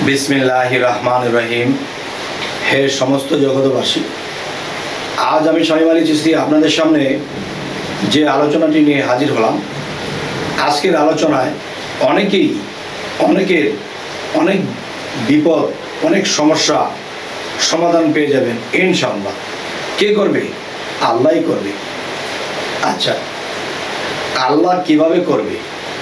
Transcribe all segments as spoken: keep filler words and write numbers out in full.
বিসমিল্লাহির রহমানির রহিম। হে সমস্ত জগতবাসী, আজ আমি শামীম আলী চিশতি আপনাদের সামনে যে আলোচনাটি নিয়ে হাজির হলাম, আজকের আলোচনায় অনেকেই অনেকের অনেক বিপদ, অনেক সমস্যা সমাধান পেয়ে যাবেন ইনশাআল্লাহ। কে করবে? আল্লাহই করবে। আচ্ছা, আল্লাহ কিভাবে করবে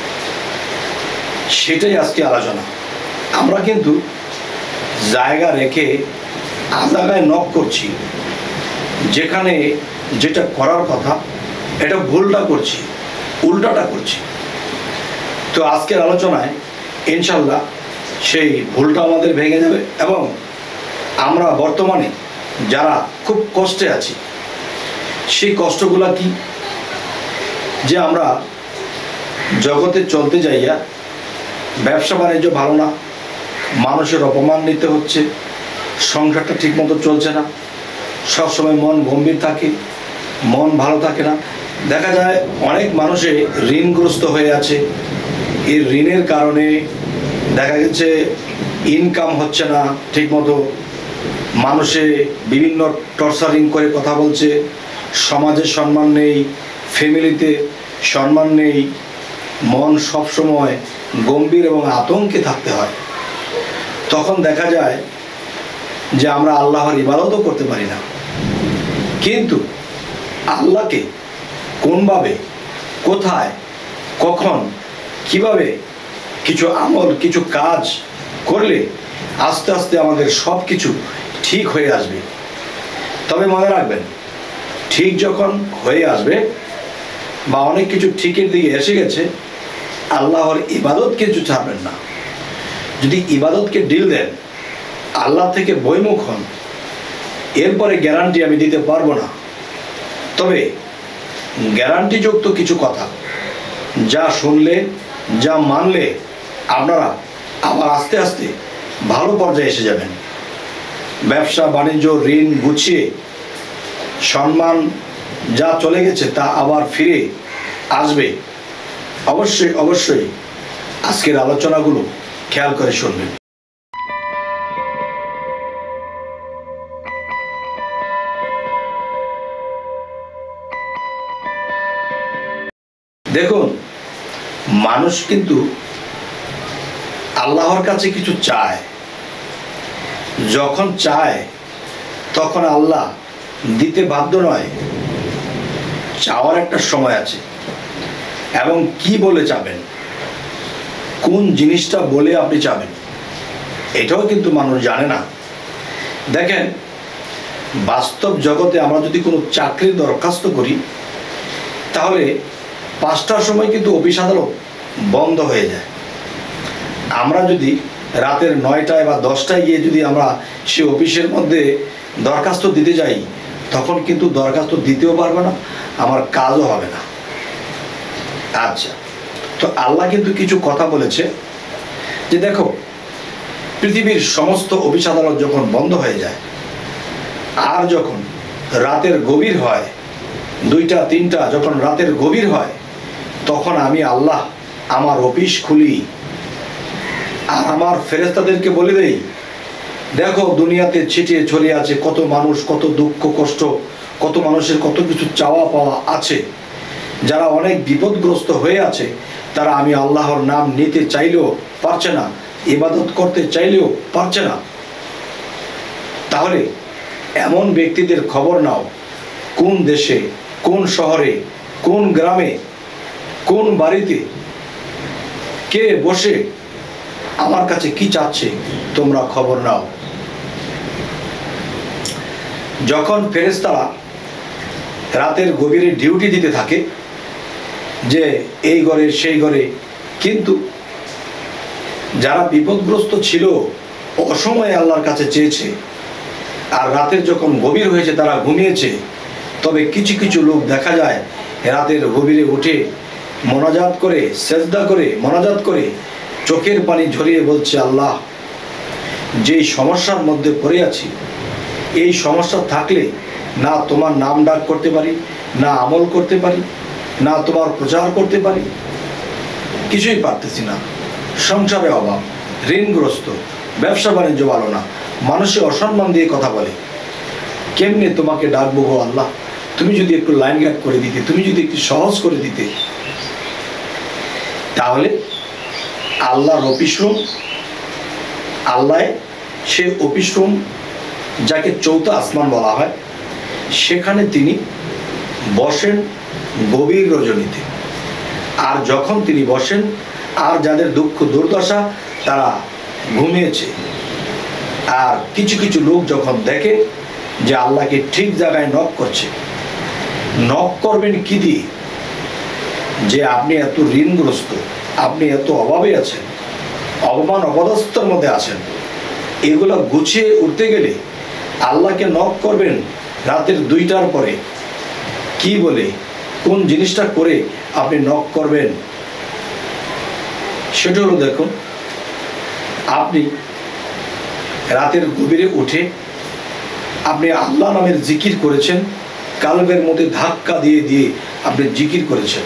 সেটাই আজকে আলোচনা। আমরা কিন্তু জায়গা রেখে জায়গায় নক করছি, যেখানে যেটা করার কথা এটা ভুলটা করছি, উল্টাটা করছি। তো আজকের আলোচনায় ইনশাল্লাহ সেই ভুলটা আমাদের ভেঙে যাবে এবং আমরা বর্তমানে যারা খুব কষ্টে আছি সেই কষ্টগুলা কি, যে আমরা জগতে চলতে যাইয়া ব্যবসা বাণিজ্য ভালো না, মানুষের অপমান নিতে হচ্ছে, সংসারটা ঠিকমতো চলছে না, সবসময় মন গম্ভীর থাকে, মন ভালো থাকে না। দেখা যায় অনেক মানুষে ঋণগ্রস্ত হয়ে আছে। এই ঋণের কারণে দেখা গেছে ইনকাম হচ্ছে না ঠিকমতো, মানুষে বিভিন্ন টর্চারিং করে কথা বলছে, সমাজে সম্মান নেই, ফ্যামিলিতে সম্মান নেই, মন সবসময় গম্ভীর এবং আতঙ্কে থাকতে হয়। তখন দেখা যায় যে আমরা আল্লাহর ইবাদতও করতে পারি না। কিন্তু আল্লাহকে কোনভাবে, কোথায়, কখন, কিভাবে কিছু আমল, কিছু কাজ করলে আস্তে আস্তে আমাদের সব কিছু ঠিক হয়ে আসবে। তবে মনে রাখবেন, ঠিক যখন হয়ে আসবে বা অনেক কিছু ঠিকের দিকে এসে গেছে, আল্লাহর ইবাদত কিছু ছাড়বেন না। যদি ইবাদতকে ডিল দেন, আল্লাহ থেকে বৈমুখ হন, এরপরে গ্যারান্টি আমি দিতে পারবো না। তবে গ্যারান্টিযুক্ত কিছু কথা যা শুনলে, যা মানলে আপনারা আবার আস্তে আস্তে ভালো পর্যায়ে এসে যাবেন। ব্যবসা বাণিজ্য, ঋণ গুছিয়ে সম্মান যা চলে গেছে তা আবার ফিরে আসবে। অবশ্যই অবশ্যই আজকের আলোচনাগুলো খেয়াল করে শুনবেন। দেখুন, মানুষ কিন্তু আল্লাহর কাছে কিছু চায়। যখন চায় তখন আল্লাহ দিতে বাধ্য নয়। চাওয়ার একটা সময় আছে এবং কি বলে চাবেন, কোন জিনিসটা বলে আপনি চাবেন, এটাও কিন্তু মানুষ জানে না। দেখেন, বাস্তব জগতে আমরা যদি কোনো চাকরির দরখাস্ত করি, তাহলে পাঁচটার সময় কিন্তু অফিস আদালত বন্ধ হয়ে যায়। আমরা যদি রাতের নয়টায় বা দশটায় গিয়ে যদি আমরা সে অফিসের মধ্যে দরখাস্ত দিতে যাই, তখন কিন্তু দরখাস্ত দিতেও পারবে না, আমার কাজও হবে না। আচ্ছা, তো আল্লাহ কিন্তু কিছু কথা বলেছে যে দেখো, পৃথিবীর সমস্ত অফিস আদালত যখন বন্ধ হয়ে যায় আর যখন রাতের গভীর হয়, দুইটা তিনটা যখন রাতের গভীর হয়, তখন আমি আল্লাহ আমার অফিস খুলি আর আমার ফেরেশতাদেরকে বলে দেই, দেখো দুনিয়াতে ছিটিয়ে ছড়িয়ে আছে কত মানুষ, কত দুঃখ কষ্ট, কত মানুষের কত কিছু চাওয়া পাওয়া আছে, যারা অনেক বিপদগ্রস্ত হয়ে আছে, তারা আমি আল্লাহর নাম নিতে চাইলেও পারছে না, ইবাদত করতে চাইলেও পারছে না। তাহলে এমন ব্যক্তিদের খবর নাও, কোন দেশে, কোন শহরে, কোন গ্রামে, কোন বাড়িতে কে বসে আমার কাছে কি চাচ্ছে, তোমরা খবর নাও। যখন ফেরেশতারা রাতের গভীরে ডিউটি দিতে থাকে যে এই ঘরে সেই ঘরে, কিন্তু যারা বিপদগ্রস্ত ছিল, অসময়ে আল্লাহর কাছে চেয়েছে, আর রাতের যখন গভীর হয়েছে তারা ঘুমিয়েছে, তবে কিছু কিছু লোক দেখা যায় রাতের গভীরে উঠে মোনাজাত করে, সেজদা করে, মোনাজাত করে চোখের পানি ঝরিয়ে বলছে, আল্লাহ, যেই সমস্যার মধ্যে পড়ে আছি, এই সমস্যা থাকলে না তোমার নাম ডাক করতে পারি, না আমল করতে পারি, না তোমার প্রচার করতে পারি, কিছুই পারতেছি না। সংসারে অভাব, ঋণগ্রস্ত, ব্যবসা বাণিজ্য ভালো না, মানুষে অসম্মান দিয়ে কথা বলে, কেমনে তোমাকে ডাকবো গো আল্লাহ? তুমি যদি একটু লাইন গার্ড করে দিতে, তুমি যদি একটু সহজ করে দিতে, তাহলে আল্লাহর অফিস রুম, আল্লাহ সে অফিস রুম যাকে চৌথা আসমান বলা হয়, সেখানে তিনি বসেন গভীর রজনীতে। আর যখন তিনি বসেন, আর যাদের দুঃখ দুর্দশা তারা ঘুমিয়েছে, আর কিছু কিছু লোক যখন দেখে যে আল্লাহকে ঠিক জায়গায় নক করছে, নক করবেন কি দিয়ে? যে আপনি এত ঋণগ্রস্ত, আপনি এত অভাবে আছেন, অপমান অপদস্থর মধ্যে আছেন, এগুলো গুছিয়ে উঠতে গেলে আল্লাহকে নক করবেন রাতের দুইটার পরে। কি বলে, কোন জিনিসটা করে আপনি নক করবেন? সেটা হলো, দেখুন, আপনি রাতের গভীরে উঠে আপনি আল্লাহ নামের জিকির করেছেন, কালবের মধ্যে ধাক্কা দিয়ে দিয়ে আপনি জিকির করেছেন।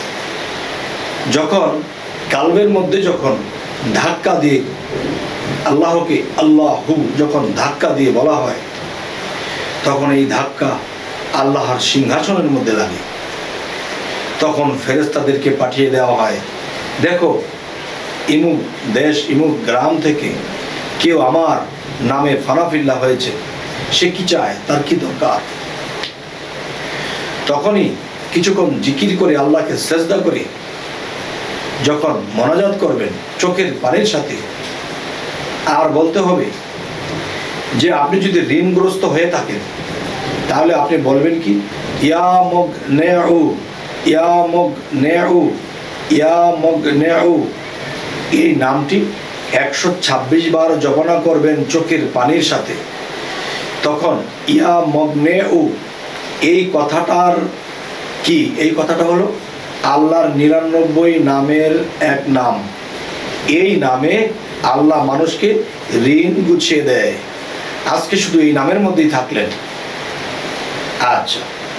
যখন কালবের মধ্যে যখন ধাক্কা দিয়ে আল্লাহকে আল্লাহু যখন ধাক্কা দিয়ে বলা হয়, তখন এই ধাক্কা আল্লাহর সিংহাসনের মধ্যে লাগে। তখন ফেরেশতাদেরকে পাঠিয়ে দেওয়া হয়, দেখো ইমুক দেশ ইমুক গ্রাম থেকে কেউ আমার নামে ফানাফিল্লা হয়েছে, সে কি চায়, তার কি দরকার? তখনই কিছুক্ষণ জিকির করে আল্লাহকে সেজদা করে যখন মোনাজাত করবেন চোখের পানির সাথে, আর বলতে হবে যে আপনি যদি ঋণগ্রস্ত হয়ে থাকেন, তাহলে আপনি বলবেন কি, ইয়া মগ নেউ, ইয়া মগ নেউ, ইয়া মগ নেউ। এই নামটি একশো ছাব্বিশ বার জপনা করবেন চোখের পানির সাথে। তখন ইয়া মগ নেউ, এই কথাটার কি? এই কথাটা হলো আল্লাহর নিরানব্বই নামের এক নাম। এই নামে আল্লাহ মানুষকে ঋণ গুছিয়ে দেয়। আজকে শুধু এই নামের মধ্যেই থাকলেন। আচ্ছা,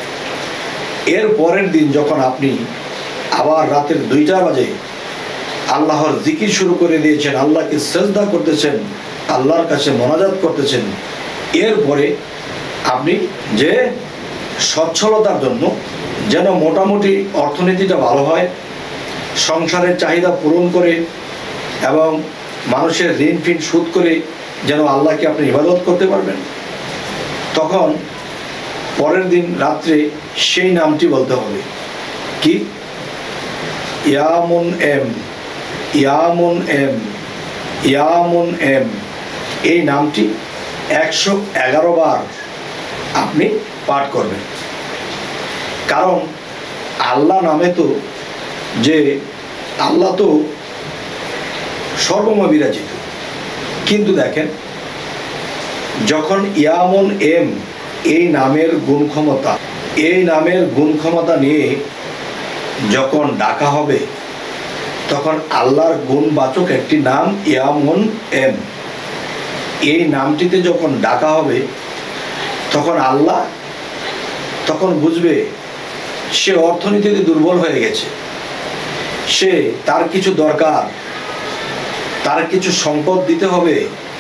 এর পরের দিন যখন আপনি আবার রাতের দুইটা বাজে আল্লাহর জিকির শুরু করে দিয়েছেন, আল্লাহকে সেজদা করতেছেন, আল্লাহর কাছে মোনাজাত করতেছেন, এরপরে আপনি যে সচ্ছলতার জন্য, যেন মোটামুটি অর্থনীতিটা ভালো হয়, সংসারের চাহিদা পূরণ করে এবং মানুষের ঋণ ফিন শোধ করে যেন আল্লাহকে আপনি ইবাদত করতে পারবেন, তখন পরের দিন রাত্রে সেই নামটি বলতে হবে। কি? ইয়ামুন এম, ইয়ামুন এম, ইয়ামুন এম। এই নামটি একশো এগারো বার আপনি পাঠ করবেন। কারণ আল্লাহ নামে তো, যে আল্লাহ তো সর্বময় বিরাজিত, কিন্তু দেখেন যখন ইয়ামুন এম এই নামের গুণ ক্ষমতা, এই নামের গুণ ক্ষমতা নিয়ে যখন ডাকা হবে, তখন আল্লাহর গুণবাচক একটি নাম ইয়ামুন এম, এই নামটিতে যখন ডাকা হবে, তখন আল্লাহ তখন বুঝবে সে অর্থনীতিতে দুর্বল হয়ে গেছে, সে তার কিছু দরকার, তার কিছু সম্পদ দিতে হবে।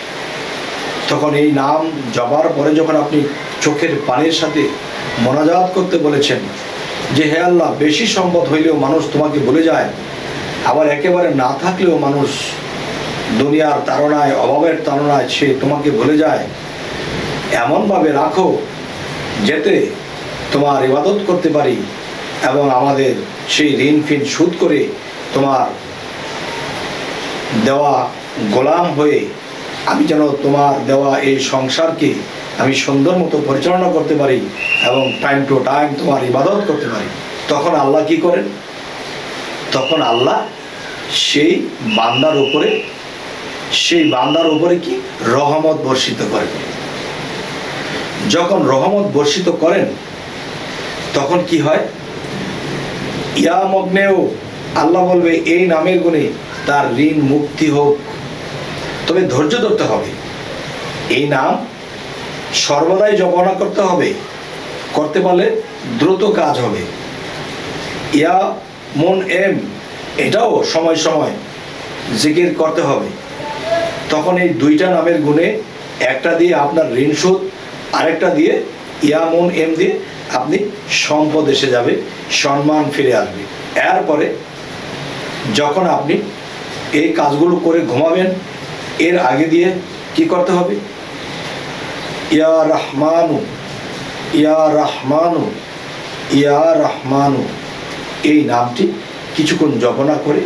তখন এই নাম জবার পরে যখন আপনি চোখের পানির সাথে মোনাজাত করতে বলেছেন যে হে আল্লাহ, বেশি সম্পদ হইলেও মানুষ তোমাকে ভুলে যায়, আবার একেবারে না থাকলেও মানুষ দুনিয়ার তাড়নায়, অভাবের তাড়নায় সে তোমাকে ভুলে যায়, এমনভাবে রাখো যাতে তোমার ইবাদত করতে পারি এবং আমাদের সেই ঋণ ফিন শোধ করে তোমার দেওয়া গোলাম হয়ে আমি যেন তোমার দেওয়া এই সংসারকে আমি সুন্দর মতো পরিচালনা করতে পারি এবং টাইম টু টাইম তোমার ইবাদত করতে পারি। তখন আল্লাহ কি করেন? তখন আল্লাহ সেই বান্দার উপরে সেই বান্দার উপরে কি রহমত বর্ষিত করেন। যখন রহমত বর্ষিত করেন, তখন কি হয়? ইয়া মগ্নেও, আল্লাহ বলবে এই নামের গুণে তার ঋণ মুক্তি হোক। তবে ধৈর্য ধরতে হবে, এই নাম সর্বদাই জপনা করতে হবে, করতে পারলে দ্রুত কাজ হবে। ইয়া মন এম, এটাও সময় সময় জিকির করতে হবে। তখন এই দুইটা নামের গুণে একটা দিয়ে আপনার ঋণ শোধ, আরেকটা দিয়ে ইয়ামুন এম দিয়ে আপনি সম্পদ এসে যাবে, সম্মান ফিরে আসবে। এরপরে যখন আপনি এই কাজগুলো করে ঘুমাবেন, এর আগে দিয়ে কি করতে হবে? ইয়া রহমানু ইয়া রহমানু ইয়া রহমানু এই নামটি কিছুক্ষণ জপনা করে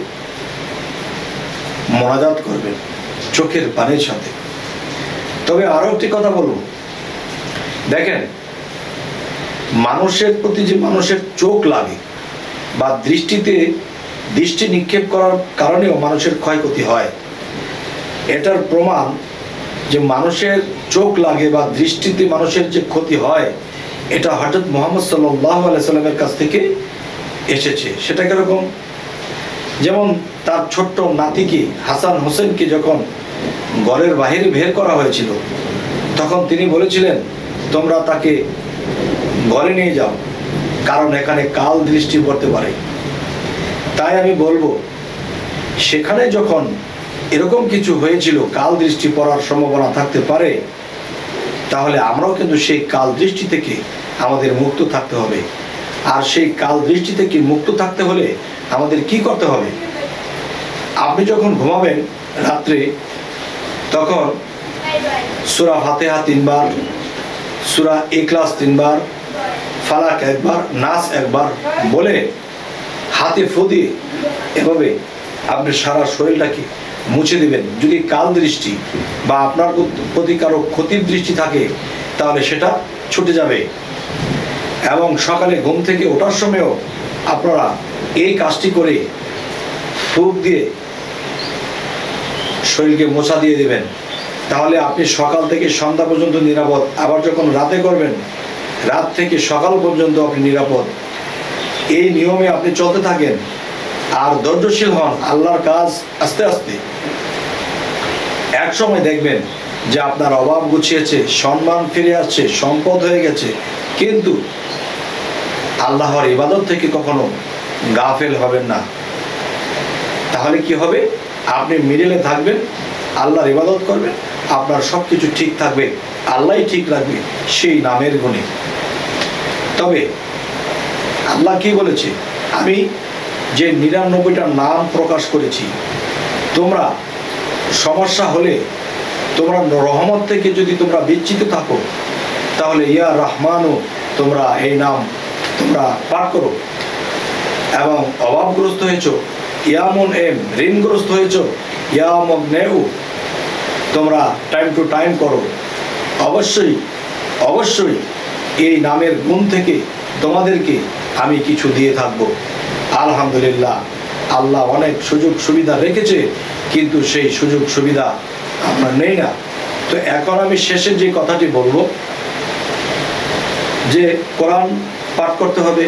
মোনাজাত করবেন চোখের পানির সাথে। তবে আরো একটি কথা বলবো, দেখেন মানুষের প্রতি যে মানুষের চোখ লাগে বা দৃষ্টিতে দৃষ্টি নিক্ষেপ করার কারণেও মানুষের ক্ষয়ক্ষতি হয়, এটার প্রমাণ যে মানুষের চোখ লাগে বা দৃষ্টিতে মানুষের যে ক্ষতি হয়, এটা হযরত মুহাম্মদ সাল্লাল্লাহু আলাইহি সাল্লামের কাছ থেকে এসেছে। সেটা কিরকম? যেমন তার ছোট্ট নাতিকে হাসান হোসেনকে যখন ঘরের বাহিরে বের করা হয়েছিল, তখন তিনি বলেছিলেন তোমরা তাকে ঘরে নিয়ে যাও, কারণ এখানে কাল দৃষ্টি পড়তে পারে। তাই আমি বলবো, সেখানে যখন এরকম কিছু হয়েছিল, কাল দৃষ্টি পড়ার সম্ভাবনা থাকতে পারে, তাহলে আমরাও কিন্তু সেই কাল দৃষ্টি থেকে আমাদের মুক্ত থাকতে হবে। আর সেই কাল দৃষ্টি থেকে মুক্ত থাকতে হলে আমাদের কি করতে হবে? আপনি যখন ঘুমাবেন রাত্রে, তখন সূরা ফাতিহা তিনবার, সূরা ইখলাস তিনবার, ফালাক একবার, নাস একবার বলে হাতে ফু দিয়ে এভাবে আপনি সারা শরীরটাকে মুছে দিবেন। যদি কাল দৃষ্টি বা আপনার প্রতি কারো ক্ষতির দৃষ্টি থাকে, তাহলে সেটা ছুটে যাবে। এবং সকালে ঘুম থেকে ওঠার সময়ও আপনারা এই কাজটি করে ফুঁক দিয়ে শরীরকে মোছা দিয়ে দেবেন, তাহলে আপনি সকাল থেকে সন্ধ্যা পর্যন্ত নিরাপদ। আবার যখন রাতে করবেন, রাত থেকে সকাল পর্যন্ত আপনি নিরাপদ। এই নিয়মে আপনি চলতে থাকেন আর ধৈর্যশীল হন, আল্লাহর কাজ আস্তে আস্তে এক সময় দেখবেন যে আপনার অভাব গুছিয়েছে, সম্মান ফিরে আসছে, সম্পদ হয়ে গেছে, কিন্তু আল্লাহর ইবাদত থেকে কখনো গাফেল হবেন না। তাহলে কি হবে? আপনি মিডিলে থাকবেন, আল্লাহর ইবাদত করবেন, আপনার সব কিছু ঠিক থাকবে, আল্লাহই ঠিক রাখবে সেই নামের গুণে। তবে আল্লাহ কি বলেছে? আমি যে নিরানব্বইটা নাম প্রকাশ করেছি, তোমরা সমস্যা হলে, তোমরা রহমত থেকে যদি তোমরা বিচ্যুত থাকো, তাহলে ইয়া রহমানও তোমরা এই নাম তোমরা পাঠ করো। এবং অভাবগ্রস্ত হয়েছ, ইয়ামুন এম ঋণগ্রস্ত হয়েছ, ইয়ামুন নেউ তোমরা টাইম টু টাইম করো। অবশ্যই অবশ্যই এই নামের গুণ থেকে তোমাদেরকে আমি কিছু দিয়ে থাকবো। আলহামদুলিল্লাহ, আল্লাহ অনেক সুযোগ সুবিধা রেখেছে, কিন্তু সেই সুযোগ সুবিধা আমরা নেই না। তো এখন আমি শেষে যে কথাটি বলবো, যে কোরআন পাঠ করতে হবে,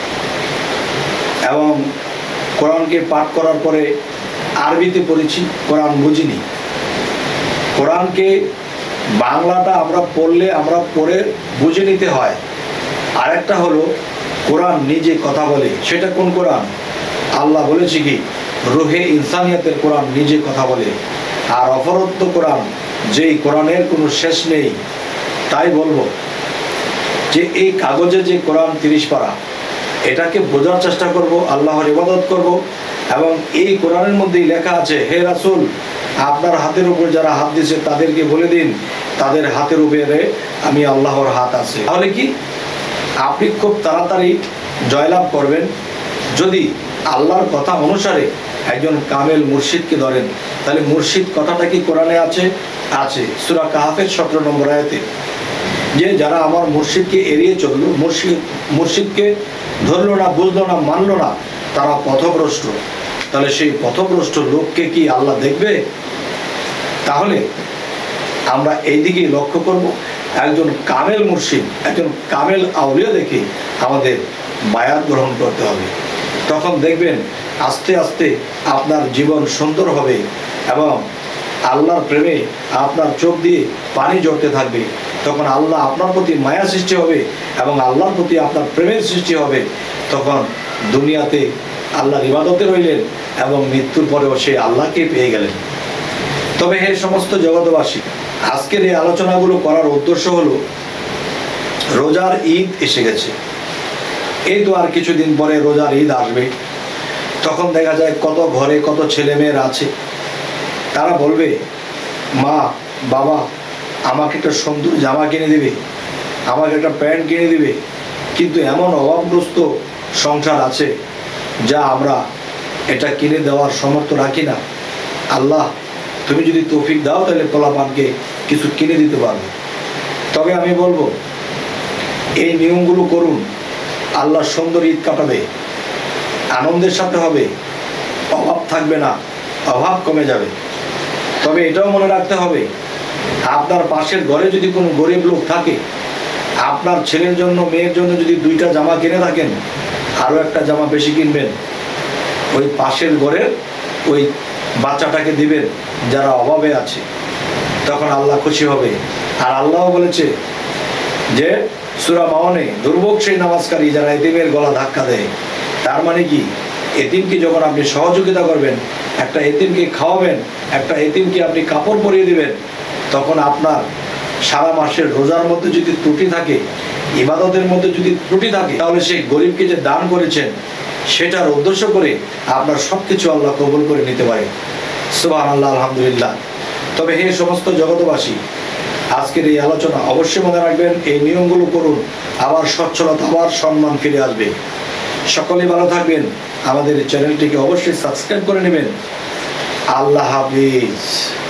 এবং কোরআনকে পাঠ করার পরে আরবিতে পড়েছি, কোরআন বুঝিনি। কোরআনকে বাংলাটা আমরা পড়লে আমরা পড়ে বুঝে নিতে হয়। আরেকটা হলো কোরআন নিজে কথা বলে। সেটা কোন কোরআন? আল্লাহ বলেছে কি, রুহে ইনসানিয়াতের কোরআন নিজে কথা বলে। আর অপরত্ব কোরআন, যেই কোরআনের কোনো শেষ নেই। তাই বলবো যে এই কাগজে যে কোরআন তিরিশ পারা, এটাকে বোঝার চেষ্টা করব, আল্লাহর ইবাদত করব। এবং এই কোরআনের মধ্যেই লেখা আছে, হে রাসূল, আপনার হাতের উপর যারা হাত দিয়েছে তাদেরকে বলে দিন তাদের হাতের উপরে আমি আল্লাহর হাত আছে। তাহলে কি আপনি খুব তাড়াতাড়ি জয়লাভ করবেন যদি আল্লাহর কথা অনুসারে একজন কামেল মুর্শিদকে ধরেন। তাহলে মুর্শিদ কথাটা কি কোরআনে আছে? আছে। সূরা কাহফের সতেরো নম্বর আয়াতে, যে যারা আমার মুর্শিদকে এড়িয়ে চললো, মুর্শিদ মুর্শিদকে ধরলো না, বুঝলো না, মানলো না, তারা পথভ্রষ্ট। তাহলে সেই পথভ্রষ্ট লোককে কি আল্লাহ দেখবে? তাহলে আমরা এই দিকেই লক্ষ্য করব, একজন কামেল মুর্শিদ, একজন কামেল আউলিয়া দেখে আমাদের বায়াত গ্রহণ করতে হবে। তখন দেখবেন আস্তে আস্তে আপনার জীবন সুন্দর হবে এবং আল্লাহর প্রেমে আপনার চোখ দিয়ে পানি ঝরতে থাকবে। তখন আল্লাহ আপনার প্রতি মায়া সৃষ্টি হবে এবং আল্লাহর প্রতি আপনার প্রেমের সৃষ্টি হবে। তখন দুনিয়াতে আল্লাহর ইবাদতে রইলেন এবং মৃত্যুর পরেও সেই আল্লাহকে পেয়ে গেলেন। তো তবে হে সমস্ত জগৎবাসী, আজকের এই আলোচনাগুলো করার উদ্দেশ্য হলো, রোজার ঈদ এসে গেছে। এই তো আর কিছুদিন পরে রোজার ঈদ আসবে। তখন দেখা যায় কত ঘরে কত ছেলে মেয়েরা আছে, তারা বলবে, মা বাবা আমাকে একটা সুন্দর জামা কিনে দিবে, আমাকে একটা প্যান্ট কিনে দিবে। কিন্তু এমন অভাবগ্রস্ত সংসার আছে যা আমরা এটা কিনে দেওয়ার সামর্থ্য রাখি না। আল্লাহ তুমি যদি তৌফিক দাও তাহলে পোলাপানকে কিছু কিনে দিতে পারবে। তবে আমি বলবো, এই নিয়মগুলো করুন, আল্লাহ সুন্দর ঈদ কাটাবে, আনন্দের সাথে হবে, অভাব থাকবে না, অভাব কমে যাবে। তবে এটাও মনে রাখতে হবে, আপনার পাশের ঘরে যদি কোনো গরিব লোক থাকে, আপনার ছেলের জন্য মেয়ের জন্য যদি দুইটা জামা কিনে থাকেন, আরও একটা জামা বেশি কিনবেন, ওই পাশের ঘরের ওই বাচ্চাটাকে দিবেন যারা অভাবে আছে। তখন আল্লাহ খুশি হবে। আর আল্লাহ বলেছে যে সূরা মাউনে, দুর্ভোগ সেই নামাজকারী যারা এতিমের গলা ধাক্কা দেয়। তার মানে কি, এতিমকে যখন আপনি সহযোগিতা করবেন, একটা এতিমকে খাওয়াবেন, একটা এতিমকে আপনি কাপড় পরিয়ে দিবেন, তখন আপনার সারা মাসের রোজার মধ্যে যদি ত্রুটি থাকে, ইবাদতের মধ্যে যদি ত্রুটি থাকে, তাহলে সেই গরিবকে যে দান করেছেন সেটার উদ্দেশ্য করে আপনার সব কিছু আল্লাহ কবুল করে নিতে পারে। সুবহানাল্লাহ, আলহামদুলিল্লাহ। তবে হে সমস্ত জগৎবাসী, আজকের এই আলোচনা অবশ্যই মনে রাখবেন, এই নিয়মগুলো করুন, আবার সচ্ছলতা, আবার সম্মান ফিরে আসবে। সকলেই ভালো থাকবেন। আমাদের চ্যানেলটিকে অবশ্যই সাবস্ক্রাইব করে নেবেন। আল্লাহ হাফিজ।